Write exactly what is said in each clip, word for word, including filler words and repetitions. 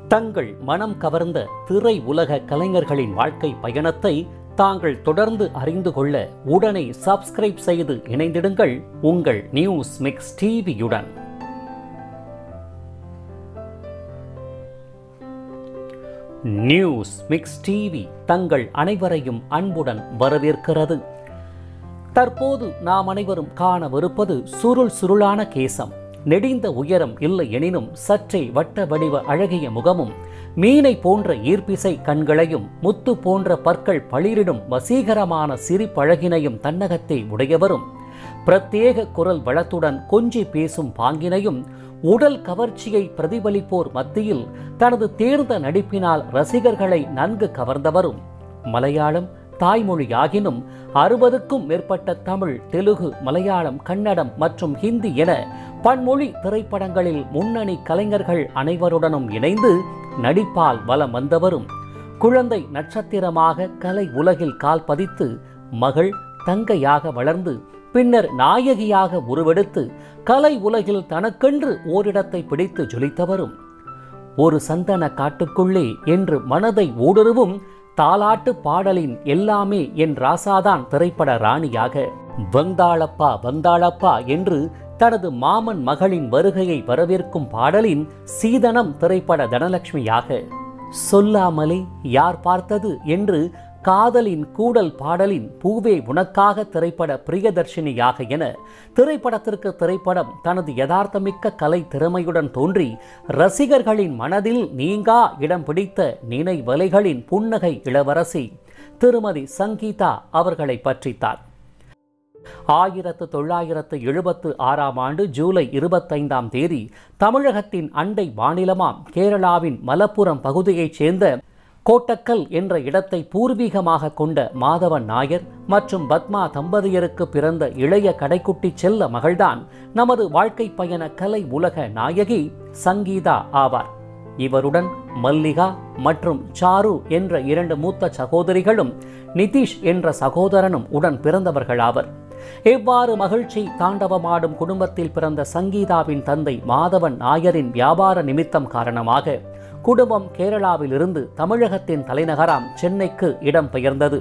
தங்கள் மனம் கவர்ந்த திரை உலக கலைஞர்களின் வாழ்க்கை பயணத்தை தாங்கள் தொடர்ந்து அறிந்து கொள்ள உடனே சப்ஸ்கிரைப் செய்து இணைந்திடுங்கள் உங்கள் நியூஸ் மிக்ஸ் டிவியுடன். நியூஸ் மிக்ஸ் டிவி தங்கள் அனைவரையும் அன்புடன் வரவேற்கிறது. தற்போது நாம் அனைவரும் காணவிருப்பது சுருள் சுருளான கேசம், நெடிந்த உயரம் இல்லை எனினும் சற்றே வட்ட வடிவ அழகிய முகமும், மீனை போன்ற ஈர்ப்பிசை கண்களையும், முத்து போன்ற பற்கள் பளிரிடும் வசீகரமான சிரிப்பழகினையும் தன்னகத்தே உடையவரும், பிரத்யேக குரல் வளத்துடன் கொஞ்சி பேசும் பாங்கினையும், உடல் கவர்ச்சியை பிரதிபலிப்போர் மத்தியில் தனது தேர்ந்த நடிப்பினால் ரசிகர்களை நன்கு கவர்ந்தவரும், மலையாளம் தாய்மொழியாகினும் அறுபதுக்கும் மேற்பட்ட தமிழ், தெலுங்கு, மலையாளம், கன்னடம் மற்றும் ஹிந்தி என பன்மொழி திரைப்படங்களில் முன்னணி கலைஞர்கள் அனைவருடனும் இணைந்து நடிப்பால் வலம் வந்தவரும், குழந்தை நட்சத்திரமாக கலை உலகில் கால் பதித்து மகள் தங்கையாக வளர்ந்து பின்னர் நாயகியாக உருவெடுத்து கலை உலகில் தனக்கென்று ஓரிடத்தை பிடித்து ஜொலித்தவரும், ஒரு சந்தன காட்டுக்குள்ளே என்று மனதை ஊடுருவும் தாலாட்டு பாடலின் எல்லாமே என் ராசாதான் திரைப்பட ராணியாக, வந்தாளப்பா வந்தாளப்பா என்று தனது மாமன் மகளின் வருகையை வரவேற்கும் பாடலின் சீதனம் திரைப்பட தனலட்சுமியாக, சொல்லாமலே யார் பார்த்தது என்று காதலின் கூடல் பாடலின் பூவே உனக்காக திரைப்பட பிரியதர்ஷினியாக என திரைப்படத்திற்கு திரைப்படம் தனது யதார்த்தமிக்க கலை திறமையுடன் தோன்றி ரசிகர்களின் மனதில் நீங்கா இடம் பிடித்த நினைவலைகளின் புன்னகை இளவரசி திருமதி சங்கீதா அவர்களை பற்றித்தார். ஆயிரத்து தொள்ளாயிரத்து எழுபத்து ஆறாம் ஆண்டு ஜூலை இருபத்தைந்தாம் தேதி தமிழகத்தின் அண்டை மாநிலமாம் கேரளாவின் மலப்புரம் பகுதியைச் சேர்ந்த கோட்டக்கல் என்ற இடத்தை பூர்வீகமாக கொண்ட மாதவன் நாயர் மற்றும் பத்மா தம்பதியருக்கு பிறந்த இளைய கடைக்குட்டி செல்ல மகள்தான் நமது வாழ்க்கை பயண கலை உலக நாயகி சங்கீதா ஆவார். இவருடன் மல்லிகா மற்றும் சாரு என்ற இரண்டு மூத்த சகோதரிகளும் நிதிஷ் என்ற சகோதரனும் உடன் பிறந்தவர்களாவர். எவ்வாறு மகிழ்ச்சி தாண்டவமாடும் குடும்பத்தில் பிறந்த சங்கீதாவின் தந்தை மாதவன் நாயரின் வியாபார நிமித்தம் காரணமாக குடும்பம் கேரளாவில் இருந்து தமிழகத்தின் தலைநகராம் சென்னைக்கு இடம் பெயர்ந்தது.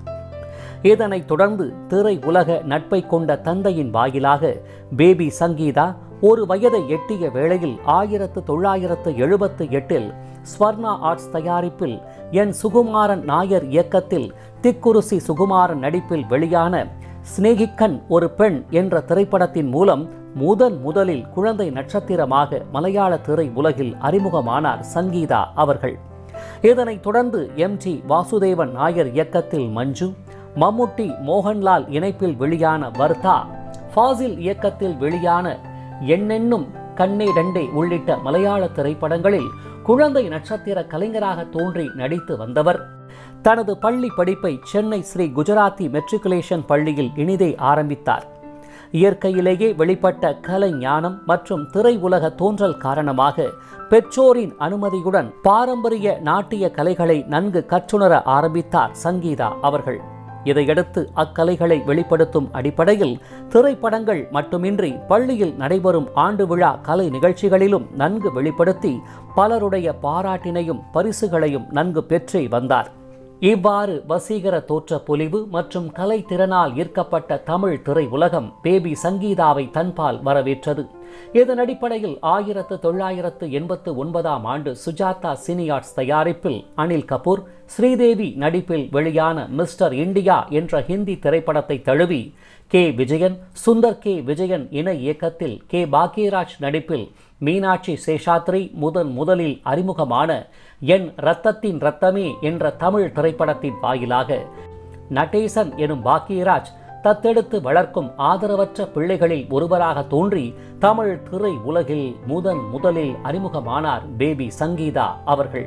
இதனைத் தொடர்ந்து திரை உலக நட்பை கொண்ட தந்தையின் வாயிலாக பேபி சங்கீதா ஒரு வயதை எட்டிய வேளையில் ஆயிரத்து தொள்ளாயிரத்து எழுபத்து எட்டில் ஸ்வர்ணா ஆர்ட்ஸ் தயாரிப்பில் என் சுகுமாரன் நாயர் இயக்கத்தில் திக்குருசி சுகுமாரன் நடிப்பில் வெளியான சிநேகிக்கன் ஒரு பெண் என்ற திரைப்படத்தின் மூலம் முதன் முதலில் குழந்தை நட்சத்திரமாக மலையாள திரை உலகில் அறிமுகமானார் சங்கீதா அவர்கள். இதனைத் தொடர்ந்து எம் டி வாசுதேவன் நாயர் இயக்கத்தில் மஞ்சு, மம்முட்டி மோகன்லால் இணைப்பில் வெளியான வர்தா, ஃபாசில் இயக்கத்தில் வெளியான எண்ணென்னும் கண்ணே டண்டே உள்ளிட்ட மலையாள திரைப்படங்களில் குழந்தை நட்சத்திர கலைஞராக தோன்றி நடித்து வந்தவர். தனது பள்ளி படிப்பை சென்னை ஸ்ரீ குஜராத்தி மெட்ரிகுலேஷன் பள்ளியில் இனிதே ஆரம்பித்தார். இயற்கையிலேயே வெளிப்பட்ட கலை ஞானம் மற்றும் திரை உலக தோன்றல் காரணமாக பெற்றோரின் அனுமதியுடன் பாரம்பரிய நாட்டிய கலைகளை நன்கு கற்றுணர ஆரம்பித்தார் சங்கீதா அவர்கள். இதையடுத்து அக்கலைகளை வெளிப்படுத்தும் அடிப்படையில் திரைப்படங்கள் மட்டுமின்றி பள்ளியில் நடைபெறும் ஆண்டு விழா கலை நிகழ்ச்சிகளிலும் நன்கு வெளிப்படுத்தி பலருடைய பாராட்டினையும் பரிசுகளையும் நன்கு பெற்றே வந்தார். இவ்வாறு வசீகர தோற்ற பொலிவு மற்றும் கலை திறனால் ஈர்க்கப்பட்ட தமிழ் திரை உலகம் பேபி சங்கீதாவை தன்பால் வரவேற்றது. இதன் அடிப்படையில் ஆயிரத்து தொள்ளாயிரத்து எண்பத்து ஒன்பதாம் ஆண்டு சுஜாதா சினி ஆர்ட்ஸ் தயாரிப்பில் அனில் கபூர், ஸ்ரீதேவி நடிப்பில் வெளியான மிஸ்டர் இந்தியா என்ற ஹிந்தி திரைப்படத்தை தழுவி கே விஜயன், சுந்தர் கே விஜயன் இணை இயக்கத்தில் கே பாக்யராஜ் நடிப்பில் மீனாட்சி சேஷாத்ரி முதன் முதலில் அறிமுகமான என் இரத்தத்தின் இரத்தமே என்ற தமிழ் திரைப்படத்தின் வாயிலாக நடேசன் எனும் பாக்யராஜ் தத்தெடுத்து வளர்க்கும் ஆதரவற்ற பிள்ளைகளில் ஒருவராக தோன்றி தமிழ் திரை உலகில் முதன் முதலில் அறிமுகமானார் பேபி சங்கீதா அவர்கள்.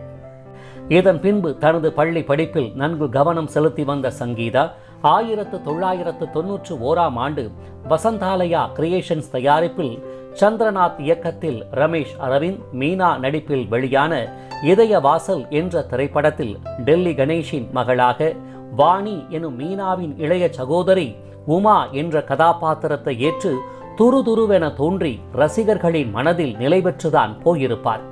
இதன் பின்பு தனது பள்ளி படிப்பில் நன்கு கவனம் செலுத்தி வந்த சங்கீதா ஆயிரத்து தொள்ளாயிரத்து தொன்னூற்று ஓராம் ஆண்டு வசந்தாலயா கிரியேஷன்ஸ் தயாரிப்பில் சந்திரநாத் இயக்கத்தில் ரமேஷ் அரவிந்த், மீனா நடிப்பில் வெளியான இதய வாசல் என்ற திரைப்படத்தில் டெல்லி கணேஷின் மகளாக வாணி எனும் மீனாவின் இளைய சகோதரி உமா என்ற கதாபாத்திரத்தை ஏற்று துரு துருவென தோன்றி ரசிகர்களின் மனதில் நிலை பெற்றுதான் போயிருப்பார்.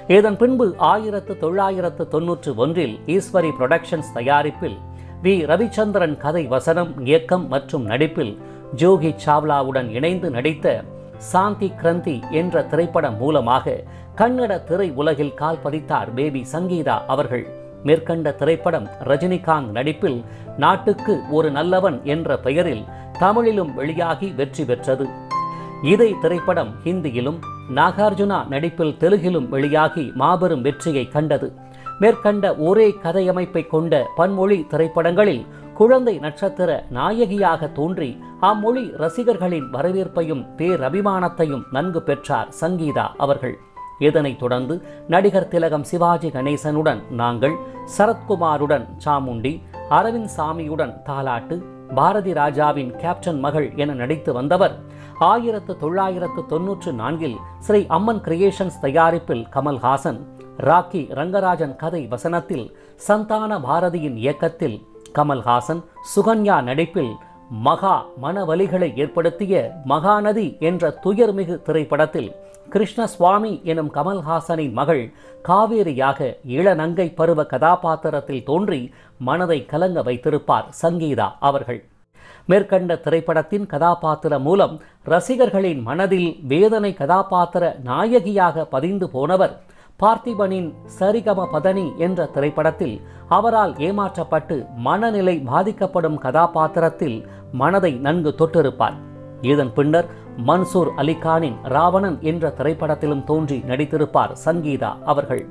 இதன் பின்பு ஆயிரத்து தொள்ளாயிரத்து தொன்னூற்று ஒன்றில் ஈஸ்வரி புரொடக்ஷன்ஸ் தயாரிப்பில் வி ரவிச்சந்திரன் கதை வசனம் இயக்கம் மற்றும் நடிப்பில் ஜோகி சாவ்லாவுடன் இணைந்து நடித்த சாந்தி கிரந்தி என்ற திரைப்படம் மூலமாக கன்னட திரை உலகில் கால் பதித்தார் பேபி சங்கீதா அவர்கள். மேற்கண்ட திரைப்படம் ரஜினிகாந்த் நடிப்பில் நாட்டுக்கு ஒரு நல்லவன் என்ற பெயரில் தமிழிலும் வெளியாகி வெற்றி பெற்றது. இதே திரைப்படம் ஹிந்தியிலும் நாகார்ஜுனா நடிப்பில் தெலுங்கிலும் வெளியாகி மாபெரும் வெற்றியை கண்டது. மேற்கண்ட ஒரே கதையமைப்பை கொண்ட பன்மொழி திரைப்படங்களில் குழந்தை நட்சத்திர நாயகியாக தோன்றி அம்மொழி ரசிகர்களின் வரவேற்பையும் பேரபிமானத்தையும் நன்கு பெற்றார் சங்கீதா அவர்கள். இதனைத் தொடர்ந்து நடிகர் திலகம் சிவாஜி கணேசனுடன் நாங்கள், சரத்குமாருடன் சாமுண்டி, அரவிந்த் சாமியுடன் தாலாட்டு, பாரதி ராஜாவின் கேப்டன் மகள் என நடித்து வந்தவர் ஆயிரத்து தொள்ளாயிரத்து தொன்னூற்று நான்கில் ஸ்ரீ அம்மன் கிரியேஷன்ஸ் தயாரிப்பில் கமல்ஹாசன், ராக்கி ரங்கராஜன் கதை வசனத்தில் சந்தான பாரதியின் இயக்கத்தில் கமல்ஹாசன், சுகன்யா நடிப்பில் மகா மனவலிகளை ஏற்படுத்திய மகாநதி என்ற துயர்மிகு திரைப்படத்தில் கிருஷ்ணசுவாமி எனும் கமல்ஹாசனின் மகள் காவேரியாக இளநங்கை பருவ கதாபாத்திரத்தில் தோன்றி மனதை கலங்க வைத்திருப்பார் சங்கீதா அவர்கள். மேற்கண்ட திரைப்படத்தின் கதாபாத்திரம் மூலம் ரசிகர்களின் மனதில் வேதனை கதாபாத்திர நாயகியாக பதிந்து போனவர் பார்த்திபனின் சரிகம பதனி என்ற திரைப்படத்தில் அவரால் ஏமாற்றப்பட்டு மனநிலை பாதிக்கப்படும் கதாபாத்திரத்தில் மனதை நன்கு தொட்டிருப்பார். இதன் பின்னர் மன்சூர் அலிகானின் ராவணன் என்ற திரைப்படத்திலும் தோன்றி நடித்திருப்பார் சங்கீதா அவர்கள்.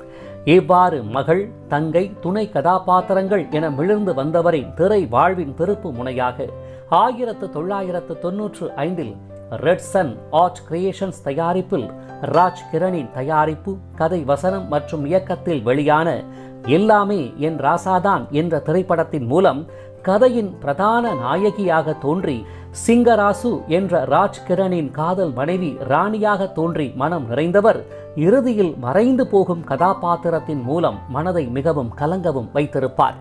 இவ்வாறு மகள், தங்கை, துணை கதாபாத்திரங்கள் என மிளிர்ந்து வந்தவரின் திரை வாழ்வின் திருப்பு முனையாக ஆயிரத்து தொள்ளாயிரத்து தொன்னூற்று ஐந்தில் ரெட் சன் ஆர்ட் கிரியேஷன்ஸ் தயாரிப்பில் ராஜ் கிரணின் தயாரிப்பு, கதை வசனம் மற்றும் இயக்கத்தில் வெளியான எல்லாமே என் ராசாதான் என்ற திரைப்படத்தின் மூலம் கதையின் பிரதான நாயகியாக தோன்றி சிங்கராசு என்ற ராஜ் கிரணின் காதல் மனைவி ராணியாக தோன்றி மனம் நிறைந்தவர் இறுதியில் மறைந்து போகும் கதாபாத்திரத்தின் மூலம் மனதை மிகவும் கலங்கவும் வைத்திருப்பார்.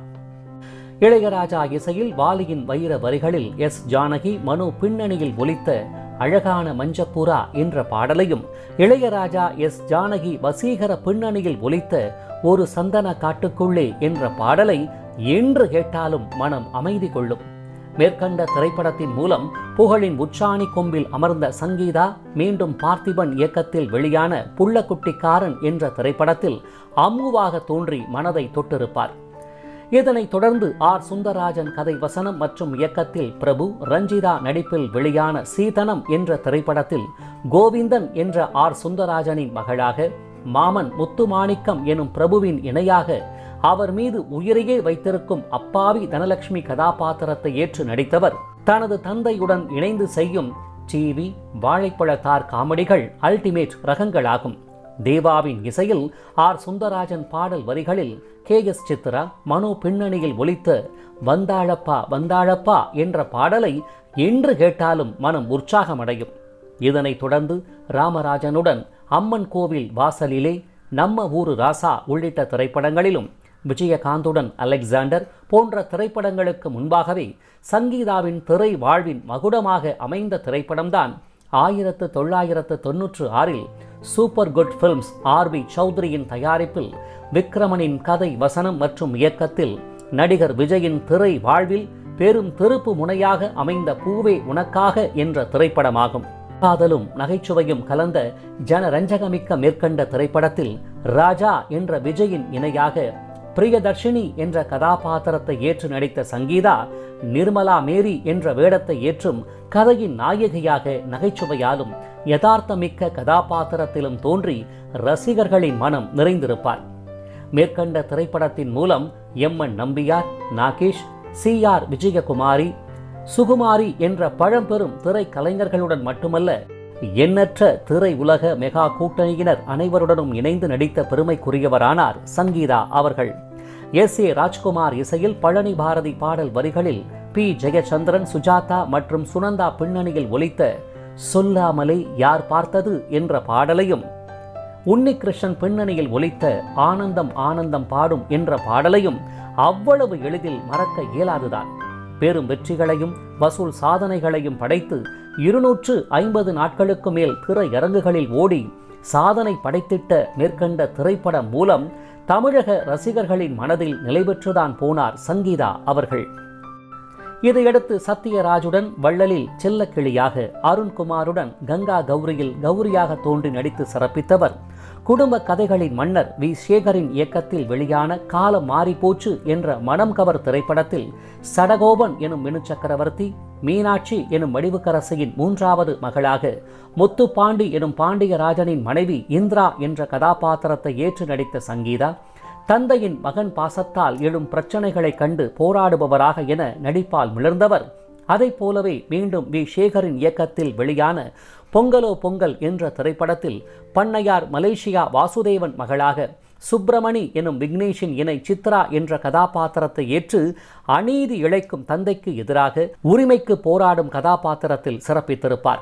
இளையராஜா இசையில் வாலியின் வைர வரிகளில் எஸ் ஜானகி, மனோ பின்னணியில் ஒலித்த அழகான மஞ்சப்புறா என்ற பாடலையும், இளையராஜா எஸ் ஜானகி வசீகர பின்னணியில் ஒலித்த ஒரு சந்தன காட்டுக்குள்ளே என்ற பாடலை என்று கேட்டாலும் மனம் அமைதி கொள்ளும். மேற்கண்ட திரைப்படத்தின் மூலம் புகழின் உச்சாணி கொம்பில் அமர்ந்த சங்கீதா மீண்டும் பார்த்திபன் இயக்கத்தில் வெளியான புள்ளக்குட்டிக்காரன் என்ற திரைப்படத்தில் அம்முவாக தோன்றி மனதை தொட்டிருப்பார். இதனைத் தொடர்ந்து ஆர் சுந்தரராஜன் கதை வசனம் மற்றும் இயக்கத்தில் பிரபு, ரஞ்சிதா நடிப்பில் வெளியான சீதனம் என்ற திரைப்படத்தில் கோவிந்தன் என்ற ஆர் சுந்தரராஜனின் மகளாக, மாமன் முத்துமாணிக்கம் எனும் பிரபுவின் இணையாக அவர் மீது உயிரையே வைத்திருக்கும் அப்பாவி தனலட்சுமி கதாபாத்திரத்தை ஏற்று நடித்தவர். தனது தந்தையுடன் இணைந்து செய்யும் டிவி, வாழைப்பழத்தார் காமெடிகள் அல்டிமேட் ரகங்களாகும். தேவாவின் இசையில் ஆர் சுந்தரராஜன் பாடல் வரிகளில் கே எஸ் சித்ரா, மனோ பின்னணியில் ஒலித்த வந்தாழப்பா வந்தாழப்பா என்ற பாடலை என்று கேட்டாலும் மனம் உற்சாகமடையும். இதனைத் தொடர்ந்து ராமராஜனுடன் அம்மன் கோவில் வாசலிலே, நம்ம ஊரு ராசா உள்ளிட்ட திரைப்படங்களிலும், விஜயகாந்துடன் அலெக்சாண்டர் போன்ற திரைப்படங்களுக்கு முன்பாகவே சங்கீதாவின் திரை வாழ்வின் மகுடமாக அமைந்த திரைப்படம்தான் ஆயிரத்து தொள்ளாயிரத்து தொன்னூற்று ஆறில் Super Good Films R B சௌத்ரியின் தயாரிப்பில் விக்ரமனின் கதை வசனம் மற்றும் இயக்கத்தில் நடிகர் விஜயின் திரை வாழ்வில் பெரும் திருப்பு முனையாக அமைந்த பூவே உனக்காக என்ற திரைப்படமாகும். காதலும் நகைச்சுவையும் கலந்த ஜனரஞ்சகமிக்க மேற்கண்ட திரைப்படத்தில் ராஜா என்ற விஜயின் இணையாக பிரியதர்ஷினி என்ற கதாபாத்திரத்தை ஏற்று நடித்த சங்கீதா நிர்மலா மேரி என்ற வேடத்தை ஏற்றும் கதையின் நாயகியாக நகைச்சுவையாலும் யதார்த்தமிக்க கதாபாத்திரத்திலும் தோன்றி ரசிகர்களின் மனம் நிறைந்திருப்பார். மேற்கண்ட திரைப்படத்தின் மூலம் M N Nambiar, Nagesh, C R Vijayakumari, Sukumari என்ற பழம்பெரும் திரை கலைஞர்களுடன் மட்டுமல்ல, எண்ணற்ற திரை உலக மெகா கூட்டணியினர் அனைவருடனும் இணைந்து நடித்த பெருமைக்குரியவரானார் சங்கீதா அவர்கள். எஸ் ஏ ராஜ்குமார் இசையில் பழனி பாரதி பாடல் வரிகளில் பி ஜெயச்சந்திரன், சுஜாதா மற்றும் சுனந்தா பின்னணியில் ஒலித்த சொல்லாமலே யார் பார்த்தது என்ற பாடலையும், உன்னிகிருஷ்ணன் பின்னணியில் ஒலித்த ஆனந்தம் ஆனந்தம் பாடும் என்ற பாடலையும் அவ்வளவு எளிதில் மறக்க இயலாதுதான். பெரும் வெற்றிகளையும் வசூல் சாதனைகளையும் படைத்து இருநூற்று ஐம்பது நாட்களுக்கு மேல் திரையரங்குகளில் ஓடி சாதனை படைத்திட்ட மேற்கண்ட திரைப்படம் மூலம் தமிழக ரசிகர்களின் மனதில் நிலை பெற்றுதான் போனார் சங்கீதா அவர்கள். இதையடுத்து சத்யராஜுடன் வள்ளலில் செல்லக்கிளியாக, அருண்குமாருடன் கங்கா கௌரியில் கௌரியாக தோன்றி நடித்து சிறப்பித்தவர். குடும்ப கதைகளின் மன்னர் வி சேகரின் இயக்கத்தில் வெளியான காலம் மாறிப்போச்சு என்ற மனம் கவர் திரைப்படத்தில் சடகோபன் எனும் மினு சக்கரவர்த்தி, மீனாட்சி எனும் வடிவுக்கரசியின் மூன்றாவது மகளாக, முத்துப்பாண்டி எனும் பாண்டியராஜனின் மனைவி இந்திரா என்ற கதாபாத்திரத்தை ஏற்று நடித்த சங்கீதா, தந்தையின் மகன் பாசத்தால் எழும் பிரச்சனைகளை கண்டு போராடுபவராக என நடிப்பால் மிளர்ந்தவர். அதை போலவே மீண்டும் வி சேகரின் இயக்கத்தில் வெளியான பொங்கலோ பொங்கல் என்ற திரைப்படத்தில் பண்ணையார் மலேசியா வாசுதேவன் மகளாக, சுப்பிரமணி எனும் விக்னேஷின் இணை சித்ரா என்ற கதாபாத்திரத்தை ஏற்று அநீதி இழைக்கும் தந்தைக்கு எதிராக உரிமைக்கு போராடும் கதாபாத்திரத்தில் சிறப்பித்திருப்பார்.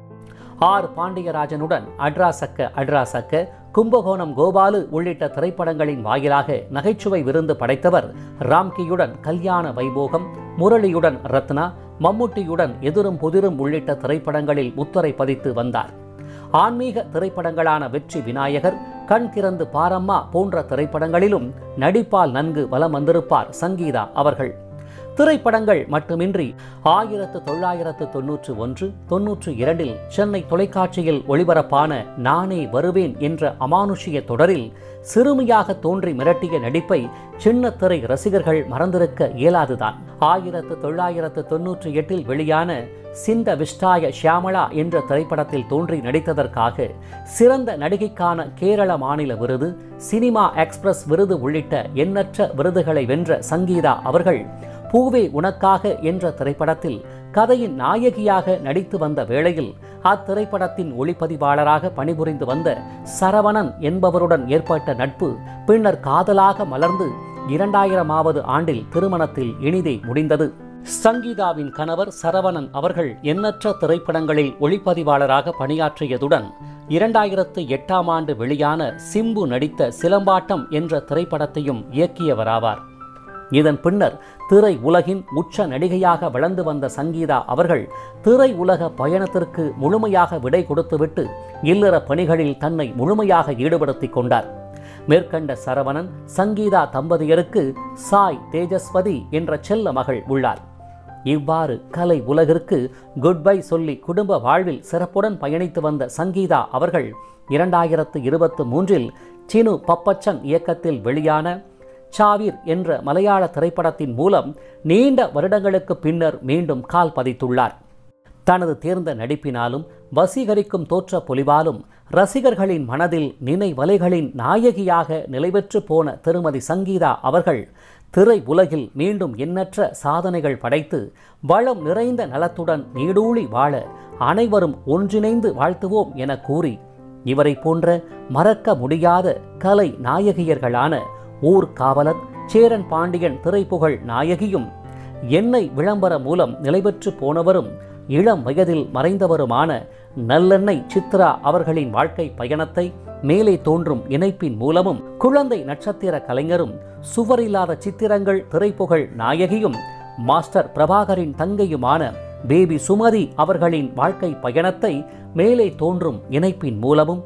ஆர் பாண்டியராஜனுடன் அட்ராசக்க அட்ராசக்க, கும்பகோணம் கோபாலு உள்ளிட்ட திரைப்படங்களின் வாயிலாக நகைச்சுவை விருந்து படைத்தவர். ராம்கியுடன் கல்யாண வைபோகம், முரளியுடன் ரத்னா, மம்முட்டியுடன் எதிரும் புதிரும் உள்ளிட்ட திரைப்படங்களில் முத்திரை பதித்து வந்தார். ஆன்மீக திரைப்படங்களான வெற்றி விநாயகர், கண் திறந்து பாரம்மா போன்ற திரைப்படங்களிலும் நடிப்பால் நன்கு வலம் வந்திருப்பார் சங்கீதா அவர்கள். திரைப்படங்கள் மட்டுமின்றி ஆயிரத்து தொள்ளாயிரத்து தொன்னூற்று ஒன்று தொன்னூற்று இரண்டில் சென்னை தொலைக்காட்சியில் ஒளிபரப்பான நானே வருவேன் என்ற அமானுஷிய தொடரில் சிறுமியாக தோன்றி மிரட்டிய நடிப்பை சின்ன திரை ரசிகர்கள் மறந்திருக்க இயலாதுதான். ஆயிரத்து தொள்ளாயிரத்து தொன்னூற்றி எட்டில் வெளியான சிந்த விஷ்டாய ஷியாமளா என்ற திரைப்படத்தில் தோன்றி நடித்ததற்காக சிறந்த நடிகைக்கான கேரள மாநில விருது, சினிமா எக்ஸ்பிரஸ் விருது உள்ளிட்ட எண்ணற்ற விருதுகளை வென்ற சங்கீதா அவர்கள் பூவே உனக்காக என்ற திரைப்படத்தில் கதையின் நாயகியாக நடித்து வந்த வேளையில் அத்திரைப்படத்தின் ஒளிப்பதிவாளராக பணிபுரிந்து வந்த சரவணன் என்பவருடன் ஏற்பட்ட நட்பு பின்னர் காதலாக மலர்ந்து இரண்டாயிரமாவது ஆண்டில் திருமணத்தில் இனிதே முடிந்தது. சங்கீதாவின் கணவர் சரவணன் அவர்கள் எண்ணற்ற திரைப்படங்களில் ஒளிப்பதிவாளராக பணியாற்றியதுடன் இரண்டாயிரத்து எட்டாம் ஆண்டு வெளியான சிம்பு நடித்த சிலம்பாட்டம் என்ற திரைப்படத்தையும் இயக்கியவராவார். இதன் பின்னர் திரை உலகின் உச்ச நடிகையாக வளர்ந்து வந்த சங்கீதா அவர்கள் திரை உலக பயணத்திற்கு முழுமையாக விடை கொடுத்துவிட்டு இல்லற பணிகளில் தன்னை முழுமையாக ஈடுபடுத்திக் கொண்டார். மேற்கண்ட சரவணன் சங்கீதா தம்பதியருக்கு சாய் தேஜஸ்வதி என்ற செல்ல மகள் உள்ளார். இவ்வாறு கலை உலகிற்கு குட் பை சொல்லி குடும்ப வாழ்வில் சிறப்புடன் பயணித்து வந்த சங்கீதா அவர்கள் இரண்டாயிரத்து இருபத்தி மூன்றில் சினு பப்பச்சன் இயக்கத்தில் வெளியான சாவீர் என்ற மலையாள திரைப்படத்தின் மூலம் நீண்ட வருடங்களுக்கு பின்னர் மீண்டும் கால் பதித்துள்ளார். தனது தேர்ந்த நடிப்பினாலும் வசீகரிக்கும் தோற்ற பொலிவாலும் ரசிகர்களின் மனதில் நினைவலைகளின் நாயகியாக நிலைபெற்று போன திருமதி சங்கீதா அவர்கள் திரை உலகில் மீண்டும் எண்ணற்ற சாதனைகள் படைத்து வளம் நிறைந்த நலத்துடன் நீடூழி வாழ அனைவரும் ஒன்றிணைந்து வாழ்த்துவோம் என கூறி, இவரை போன்ற மறக்க முடியாத கலை நாயகியர்களான ஊர் காவலர், சேரன் பாண்டியன் திரைப்புகழ் நாயகியும், எண்ணெய் விளம்பர மூலம் நிலைபெற்று போனவரும் இளம் வயதில் மறைந்தவருமான நல்லெண்ணெய் சித்ரா அவர்களின் வாழ்க்கை பயணத்தை மேலே தோன்றும் இணைப்பின் மூலமும், குழந்தை நட்சத்திர கலைஞரும் சுவரில்லாத சித்திரங்கள் திரைப்புகழ் நாயகியும் மாஸ்டர் பிரபாகரின் தங்கையுமான பேபி சுமதி அவர்களின் வாழ்க்கை பயணத்தை மேலே தோன்றும் இணைப்பின் மூலமும்,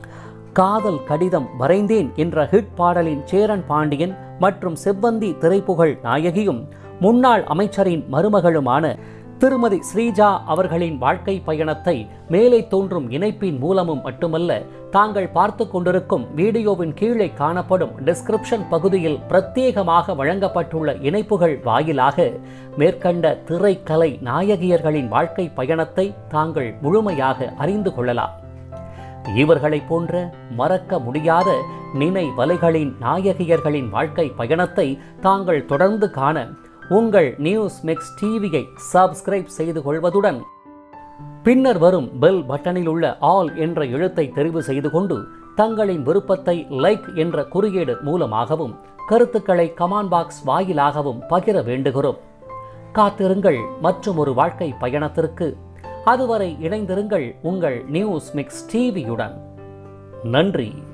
காதல் கடிதம் வரைந்தேன் என்ற ஹிட் பாடலின் சேரன் பாண்டியன் மற்றும் செவ்வந்தி திரைப்புகழ் நாயகியும் முன்னாள் அமைச்சரின் மருமகளுமான திருமதி ஸ்ரீஜா அவர்களின் வாழ்க்கை பயணத்தை மேலே தோன்றும் இணைப்பின் மூலமும் மட்டுமல்ல, தாங்கள் பார்த்து கொண்டிருக்கும் வீடியோவின் கீழே காணப்படும் டிஸ்கிரிப்ஷன் பகுதியில் பிரத்யேகமாக வழங்கப்பட்டுள்ள இணைப்புகள் வாயிலாக மேற்கண்ட திரைக்கலை நாயகியர்களின் வாழ்க்கை பயணத்தை தாங்கள் முழுமையாக அறிந்து கொள்ளலாம். இவர்களை போன்ற மறக்க முடியாத நினைவலைகளின் நாயகியர்களின் வாழ்க்கை பயணத்தை தாங்கள் தொடர்ந்து காண உங்கள் நியூஸ் மிக்ஸ் டிவியை சப்ஸ்கிரைப் செய்து கொள்வதுடன் பின்னர் வரும் பெல் பட்டனில் உள்ள ஆல் என்ற எழுத்தை தெரிவு செய்து கொண்டு தங்களின் விருப்பத்தை லைக் என்ற குறியீடு மூலமாகவும் கருத்துக்களை கமெண்ட் பாக்ஸ் வாயிலாகவும் பகிர வேண்டுகிறோம். காத்திருங்கள் மற்றும் ஒரு வாழ்க்கை பயணத்திற்கு. அதுவரை இணைந்திருங்கள் உங்கள் நியூஸ் மிக்ஸ் டிவியுடன். நன்றி.